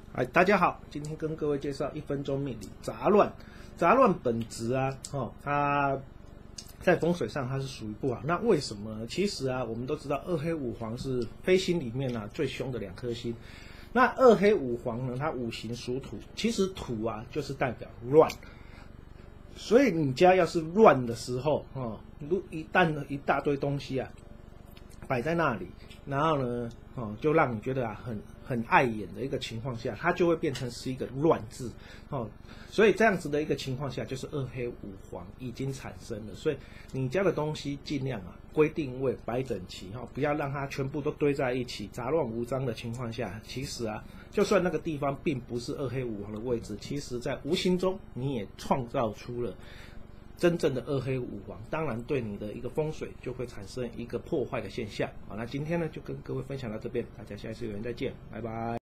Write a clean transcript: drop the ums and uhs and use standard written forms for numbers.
大家好，今天跟各位介绍1分钟命理杂乱。杂乱本质啊，它在风水上它是属于不好。那为什么呢？其实啊，我们都知道二黑五黄是飞星里面最凶的2颗星。那二黑五黄呢，它五行属土，其实土啊就是代表乱。所以你家要是乱的时候，一旦一大堆东西啊摆在那里，然后呢，就让你觉得很碍眼的一个情况下，它就会变成是一个乱字，所以这样子的一个情况下，就是二黑五黄已经产生了。所以你家的东西尽量归定位，摆整齐，不要让它全部都堆在一起，杂乱无章的情况下，其实就算那个地方并不是二黑五黄的位置，其实在无形中你也创造出了真正的二黑五黄，当然对你的一个风水就会产生一个破坏的现象。好，那今天呢就跟各位分享到这边，大家下一次有缘再见，拜拜。